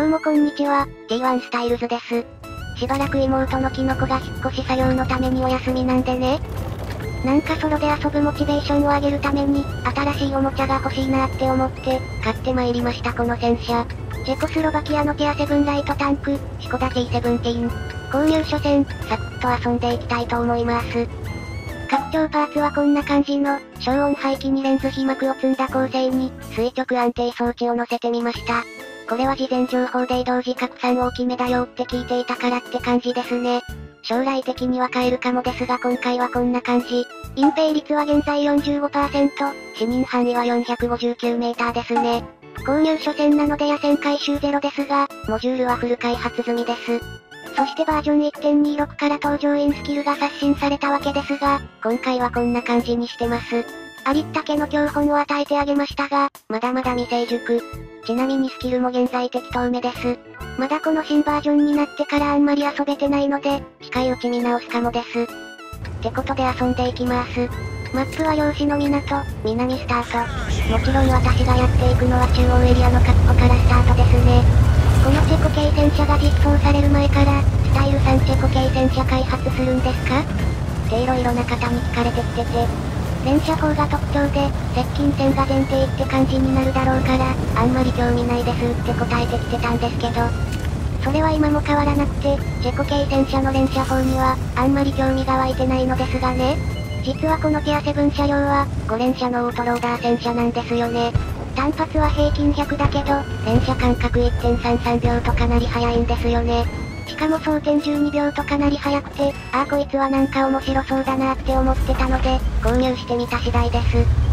うもこんにちは、T1 スタイルズです。しばらく妹のキノコが引っ越し作業のためにお休みなんでね。なんかソロで遊ぶモチベーションを上げるために、新しいおもちゃが欲しいなって思って、買って参りましたこの戦車。チェコスロバキアのティア7ライトタンク、シコダ T17。購入初戦、サクッと遊んでいきたいと思います。拡張パーツはこんな感じの、消音排気にレンズ被膜を積んだ構成に、垂直安定装置を乗せてみました。これは事前情報で移動時拡散大きめだよって聞いていたからって感じですね。将来的には変えるかもですが今回はこんな感じ。隠蔽率は現在 45%、視認範囲は459メーターですね。購入初戦なので野戦回収ゼロですが、モジュールはフル開発済みです。そしてバージョン 1.26 から登場インスキルが刷新されたわけですが、今回はこんな感じにしてます。ありったけの教本を与えてあげましたが、まだまだ未成熟。ちなみにスキルも現在適当めです。まだこの新バージョンになってからあんまり遊べてないので、近いうち見直すかもです。ってことで遊んでいきます。マップは漁師の港、南スタート。もちろん私がやっていくのは中央エリアの確保からスタートですね。このチェコ系戦車が実装される前から、スタイルさんチェコ系戦車開発するんですかって色々な方に聞かれてきてて。連射砲が特徴で、接近戦が前提って感じになるだろうから、あんまり興味ないですって答えてきてたんですけど。それは今も変わらなくて、チェコ系戦車の連射砲には、あんまり興味が湧いてないのですがね。実はこのティア7車両は、5連射のオートローダー戦車なんですよね。単発は平均100だけど、連射間隔 1.33 秒とかなり速いんですよね。しかも装填12秒とかなり速くて、こいつはなんか面白そうだなって思ってたので、購入してみた次第です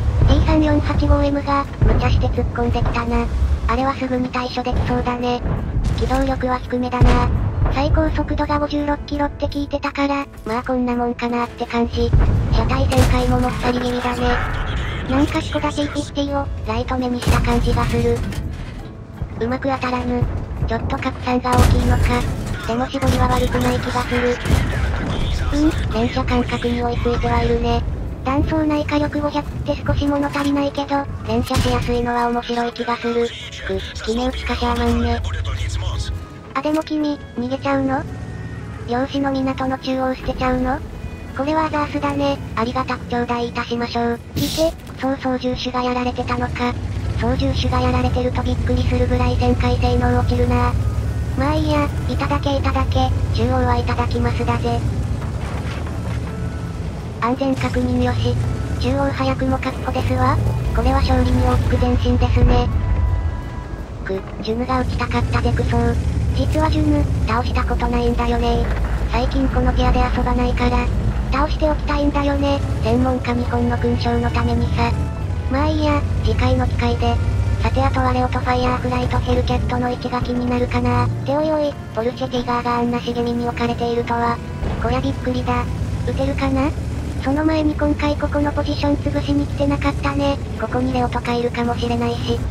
。T3485M が、無茶して突っ込んできたな。あれはすぐに対処できそうだね。機動力は低めだな。最高速度が56キロって聞いてたから、まあこんなもんかなって感じ。車体旋回ももっさり気味だね。なんかシコダ T50 を、ライト目にした感じがする。うまく当たらぬ。ちょっと拡散が大きいのか。でも絞りは悪くない気がする。連射間隔に追いついてはいるね。弾倉内火力500って少し物足りないけど、連射しやすいのは面白い気がする。決め打ちかシャーマンね。でも君、逃げちゃうの？漁師の港の中央捨てちゃうの？これはアザースだね。ありがたく頂戴いたしましょう。操縦手がやられてたのか。操縦手がやられてるとびっくりするぐらい旋回性能落ちるな。まあいいや、いただけ、中央はいただきますだぜ。安全確認よし。中央早くも確保ですわ。これは勝利に大きく前進ですね。ジュヌが打ちたかったでクソー。実はジュヌ、倒したことないんだよね。最近このティアで遊ばないから、倒しておきたいんだよね。専門家日本の勲章のためにさ。まあいいや、次回の機会で。さてあとはレオとファイヤーフライとヘルキャットの位置が気になるかなっておいおい、ポルシェティガーがあんな茂みに置かれているとは。こりゃびっくりだ。撃てるかな？その前に今回ここのポジション潰しに来てなかったね。ここにレオとかいるかもしれないし。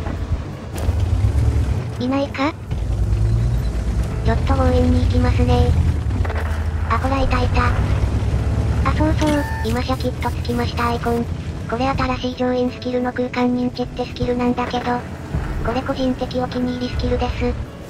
いないか？ちょっと強引に行きますね。ほらいた。そう、今シャキッとつきましたアイコン。これ新しい上院スキルの空間認知ってスキルなんだけど、これ個人的お気に入りスキルです。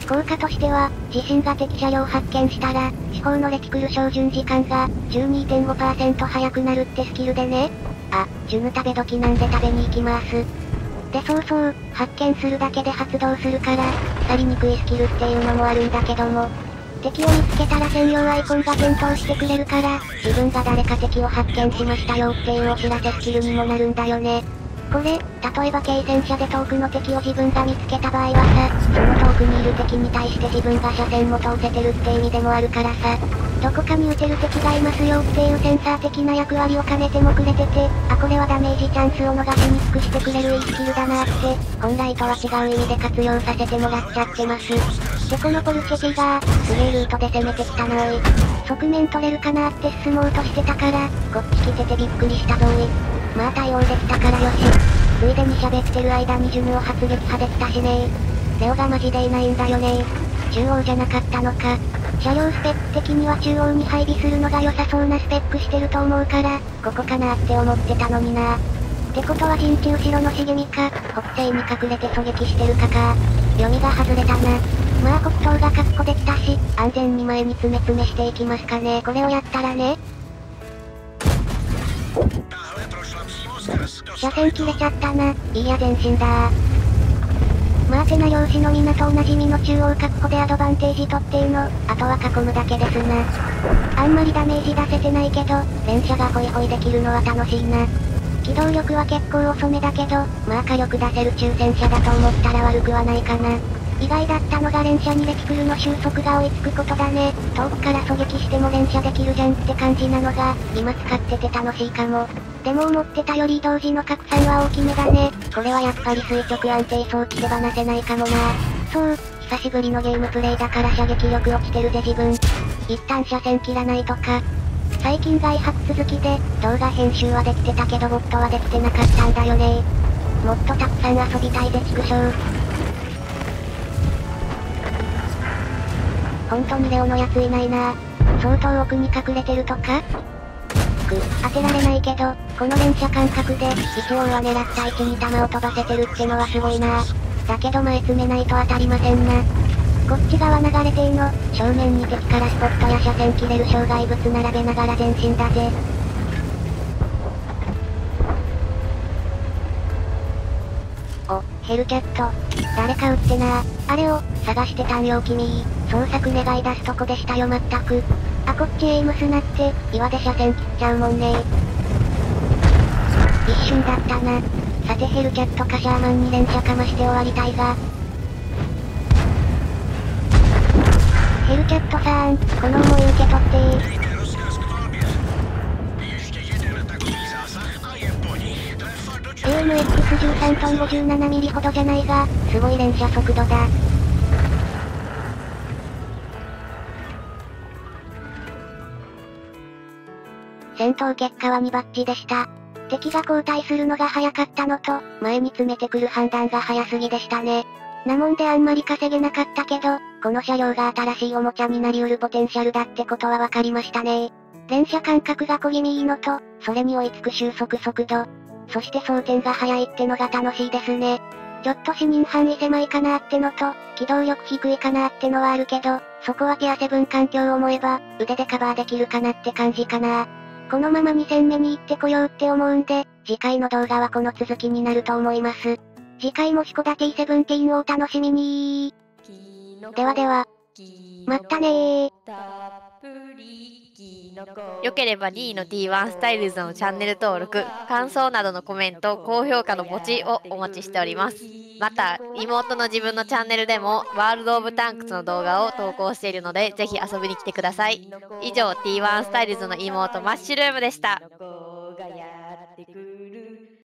効果としては、自身が敵車両発見したら、四方のレティクル照準時間が 12.5% 速くなるってスキルでね。ジュヌ食べ時なんで食べに行きます。でそう、発見するだけで発動するから、腐りにくいスキルっていうのもあるんだけども、敵を見つけたら専用アイコンが点灯してくれるから、自分が誰か敵を発見しましたよっていうお知らせスキルにもなるんだよね。これ、例えば軽戦車で遠くの敵を自分が見つけた場合はさ、その遠くにいる敵に対して自分が車線も通せてるって意味でもあるからさ、どこかに撃てる敵がいますよっていうセンサー的な役割を兼ねてもくれてて、これはダメージチャンスを逃しにくくしてくれるいいスキルだなって、本来とは違う意味で活用させてもらっちゃってます。でこのポルシェティガー、すげえルートで攻めてきたなおい。側面取れるかなって進もうとしてたから、こっち来ててびっくりしたぞおい。まあ対応できたからよし。ついでに喋ってる間にジュヌを発撃派できたしねー。レオがマジでいないんだよねー。中央じゃなかったのか。車両スペック的には中央に配備するのが良さそうなスペックしてると思うから、ここかなって思ってたのにな。ってことは陣地後ろの茂みか、北西に隠れて狙撃してるかか。読みが外れたな。 まあ北東が確保できたし、安全に前に詰め詰めしていきますかね。これをやったらね。車線切れちゃったな。いいや前進だまあてな漁師の港おなじみの中央確保でアドバンテージ取っての、あとは囲むだけですな。あんまりダメージ出せてないけど、連射がホイホイできるのは楽しいな。機動力は結構遅めだけど、まあ火力出せる中戦車だと思ったら悪くはないかな。意外だったのが連射にレティクルの収束が追いつくことだね。遠くから狙撃しても連射できるじゃんって感じなのが、今使ってて楽しいかも。でも思ってたより移動時の拡散は大きめだね。これはやっぱり垂直安定装置手放せないかもな。そう、久しぶりのゲームプレイだから射撃力落ちてるぜ自分。一旦車線切らないとか。最近外泊続きで、動画編集はできてたけどボットはできてなかったんだよね。もっとたくさん遊びたいで畜生。ほんとにレオのやついないな。相当奥に隠れてるとか当てられないけど、この連射感覚で、一応は狙った位置に弾を飛ばせてるってのはすごいな。だけど前詰めないと当たりませんな。こっち側流れての、正面に敵からスポットや車線切れる障害物並べながら前進だぜ。お、ヘルキャット。誰か撃ってなあれを、探してたんよ君。捜索願い出すとこでしたよまったく。あこっちエイムスなって、岩で車線切っちゃうもんね一瞬だったな。さてヘルキャットかシャーマンに連射かまして終わりたいが。ヘルキャットさーん、この思い受け取ってAMX13 トン 57mm ほどじゃないが、すごい連射速度だ。戦闘結果は2バッチでした。敵が交代するのが早かったのと、前に詰めてくる判断が早すぎでしたね。なもんであんまり稼げなかったけど、この車両が新しいおもちゃになりうるポテンシャルだってことは分かりましたね。連射感覚が小気味いいのと、それに追いつく収束速度。そして装填が早いってのが楽しいですね。ちょっと視認範囲狭いかなってのと、機動力低いかなってのはあるけど、そこはピアセブン環境を思えば、腕でカバーできるかなって感じかな。このまま2戦目に行ってこようって思うんで、次回の動画はこの続きになると思います。次回もシコダ T17 をお楽しみに。ではでは、まったねー。 良ければ D の T1 スタイルズのチャンネル登録、感想などのコメント、高評価のポチをお待ちしております。また、妹の自分のチャンネルでも、ワールド・オブ・タンクスの動画を投稿しているので、ぜひ遊びに来てください。以上、T1 スタイルズの妹マッシュルームでした。